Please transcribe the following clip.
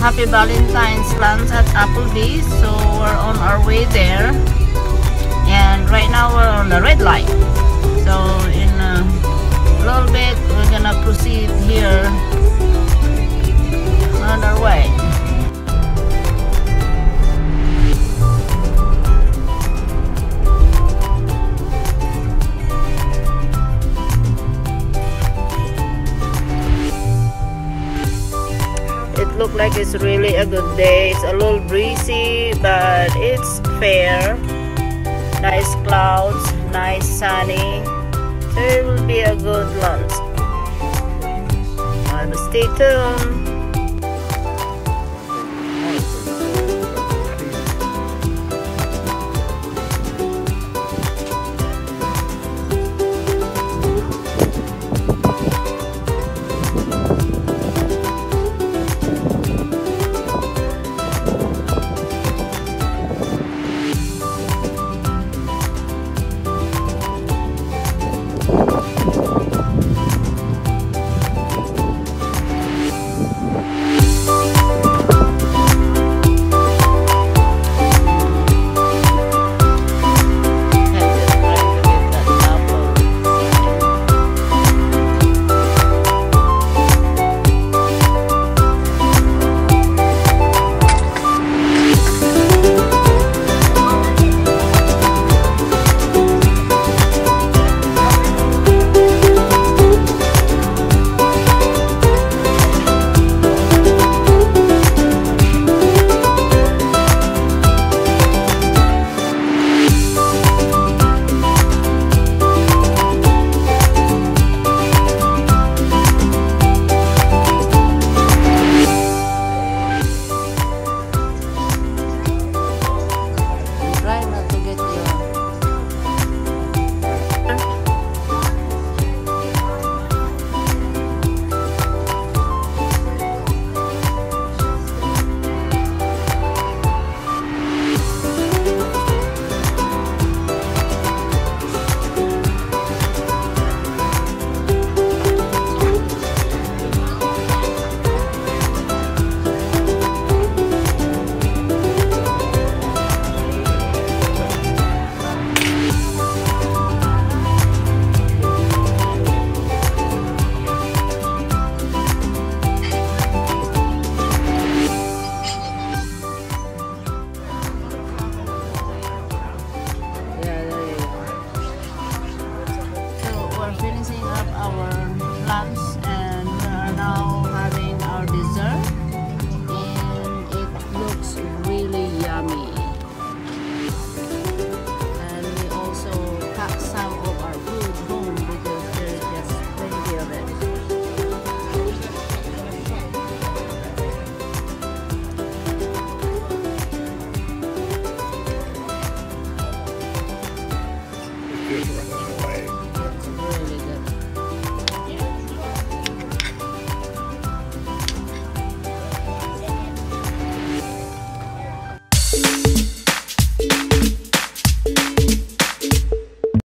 Happy Valentines Lunch at Applebee. So we're on our way there, and right now we're on the red light. So in a little bit we're gonna proceed here on our way. It looks like it's really a good day. It's a little breezy, but it's fair. Nice clouds, nice sunny. So it will be a good lunch. Stay tuned.